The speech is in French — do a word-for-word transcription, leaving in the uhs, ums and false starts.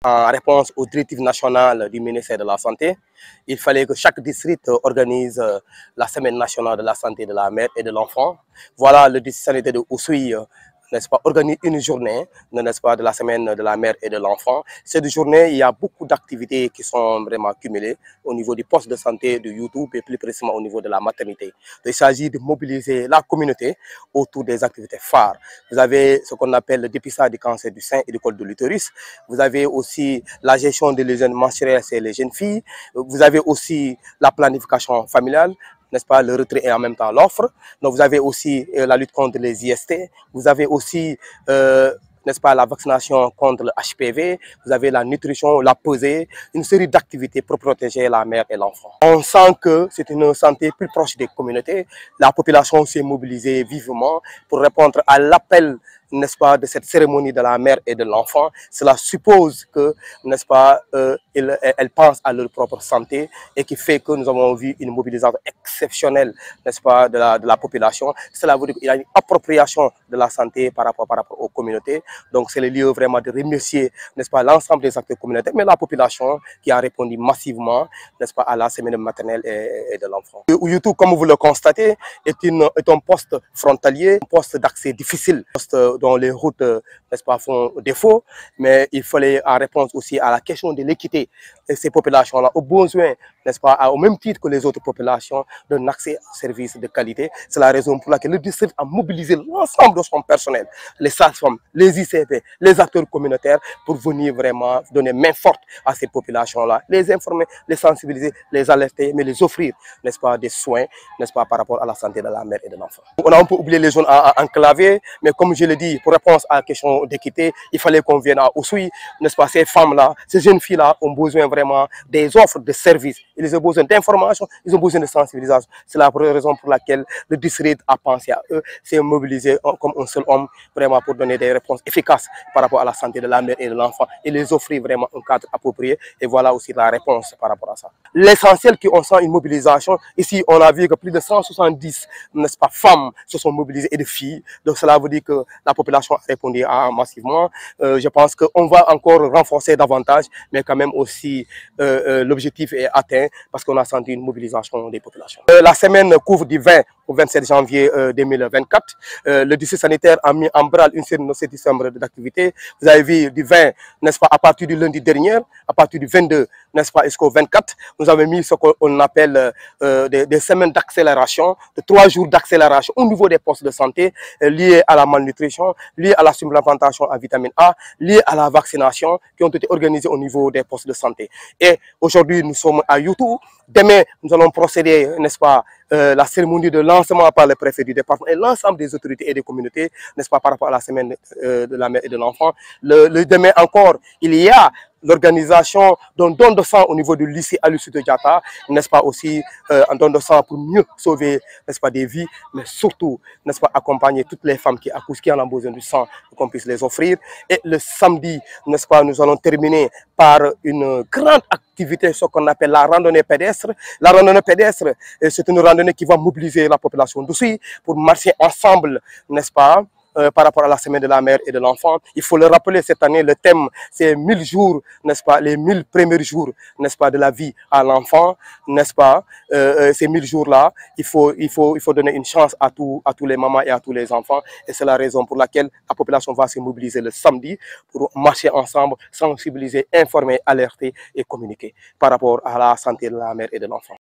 en réponse aux directives nationales du ministère de la Santé, il fallait que chaque district organise la semaine nationale de la santé de la mère et de l'enfant. Voilà, le district sanitaire de Oussouye, n'est-ce pas, organise une journée, n'est-ce pas, de la semaine de la mère et de l'enfant. Cette journée, il y a beaucoup d'activités qui sont vraiment cumulées au niveau du poste de santé de YouTube et plus précisément au niveau de la maternité. Il s'agit de mobiliser la communauté autour des activités phares. Vous avez ce qu'on appelle le dépistage du cancer du sein et du col de l'utérus. Vous avez aussi la gestion des lésions menstruelles chez les jeunes filles. Vous avez aussi la planification familiale, n'est-ce pas, le retrait et en même temps l'offre. Donc vous avez aussi euh, la lutte contre les I S T, vous avez aussi, euh, n'est-ce pas, la vaccination contre le H P V, vous avez la nutrition, la pesée, une série d'activités pour protéger la mère et l'enfant. On sent que c'est une santé plus proche des communautés. La population s'est mobilisée vivement pour répondre à l'appel, n'est-ce pas, de cette cérémonie de la mère et de l'enfant. Cela suppose que, n'est-ce pas, euh, elles, elles pensent à leur propre santé et qui fait que nous avons vu une mobilisation exceptionnelle, n'est-ce pas, de la, de la population. Cela veut dire qu'il y a une appropriation de la santé par rapport, par rapport aux communautés. Donc c'est le lieu vraiment de remercier, n'est-ce pas, l'ensemble des acteurs communautaires, mais la population qui a répondu massivement, n'est-ce pas, à la semaine maternelle et, et de l'enfant. YouTube, comme vous le constatez, est, une, est un poste frontalier, un poste d'accès difficile, un poste dont les routes, n'est-ce pas, font défaut, mais il fallait en réponse aussi à la question de l'équité. Et ces populations-là ont besoin, n'est-ce pas, au même titre que les autres populations, d'un accès à services de qualité. C'est la raison pour laquelle le district a mobilisé l'ensemble de son personnel, les sages-femmes, les I C P, les acteurs communautaires, pour venir vraiment donner main forte à ces populations-là, les informer, les sensibiliser, les alerter, mais les offrir, n'est-ce pas, des soins, n'est-ce pas, par rapport à la santé de la mère et de l'enfant. On a un peu oublié les zones enclavées, mais comme je l'ai dit, pour répondre à la question d'équité, il fallait qu'on vienne à Oussouye, n'est-ce pas, ces femmes-là, ces jeunes filles-là ont besoin vraiment des offres de services, ils ont besoin d'informations, ils ont besoin de sensibilisation. C'est la raison pour laquelle le district a pensé à eux, s'est mobilisé comme un seul homme, vraiment pour donner des réponses efficaces par rapport à la santé de la mère et de l'enfant et les offrir vraiment un cadre approprié. Et voilà aussi la réponse par rapport à ça. L'essentiel qui on sent une mobilisation, ici on a vu que plus de cent soixante-dix, n'est-ce pas, femmes se sont mobilisées et de filles. Donc cela veut dire que la population a répondu à, massivement. Euh, je pense qu'on va encore renforcer davantage, mais quand même aussi euh, euh, l'objectif est atteint parce qu'on a senti une mobilisation des populations. Euh, la semaine couvre du vingt au vingt-sept janvier euh, deux mille vingt-quatre. Euh, le district sanitaire a mis en branle une série de décembre d'activités. Vous avez vu du vingt, n'est-ce pas, à partir du lundi dernier, à partir du vingt-deux, n'est-ce pas, jusqu'au vingt-quatre, nous avons mis ce qu'on appelle euh, des, des semaines d'accélération, de trois jours d'accélération au niveau des postes de santé euh, liés à la malnutrition, liés à la supplémentation en vitamine A, liés à la vaccination, qui ont été organisés au niveau des postes de santé. Et aujourd'hui, nous sommes à YouTube. Demain, nous allons procéder, n'est-ce pas, euh, la cérémonie de lancement par le préfet du département et l'ensemble des autorités et des communautés, n'est-ce pas, par rapport à la semaine euh, de la mère et de l'enfant. Le, le demain encore, il y a l'organisation d'un don de sang au niveau du lycée Aline Sitoé Diatta, n'est-ce pas, aussi euh, un don de sang pour mieux sauver, n'est-ce pas, des vies, mais surtout, n'est-ce pas, accompagner toutes les femmes qui accouchent, qui en ont besoin du sang, qu'on puisse les offrir. Et le samedi, n'est-ce pas, nous allons terminer par une grande activité, ce qu'on appelle la randonnée pédestre. La randonnée pédestre, c'est une randonnée qui va mobiliser la population d'Oussouye pour marcher ensemble, n'est-ce pas, Euh, par rapport à la semaine de la mère et de l'enfant. Il faut le rappeler, cette année, le thème, c'est mille jours, n'est-ce pas, les mille premiers jours, n'est-ce pas, de la vie à l'enfant, n'est-ce pas, euh, ces mille jours-là, il faut, il, faut, il faut donner une chance à, tout, à tous les mamans et à tous les enfants. Et c'est la raison pour laquelle la population va se mobiliser le samedi pour marcher ensemble, sensibiliser, informer, alerter et communiquer par rapport à la santé de la mère et de l'enfant.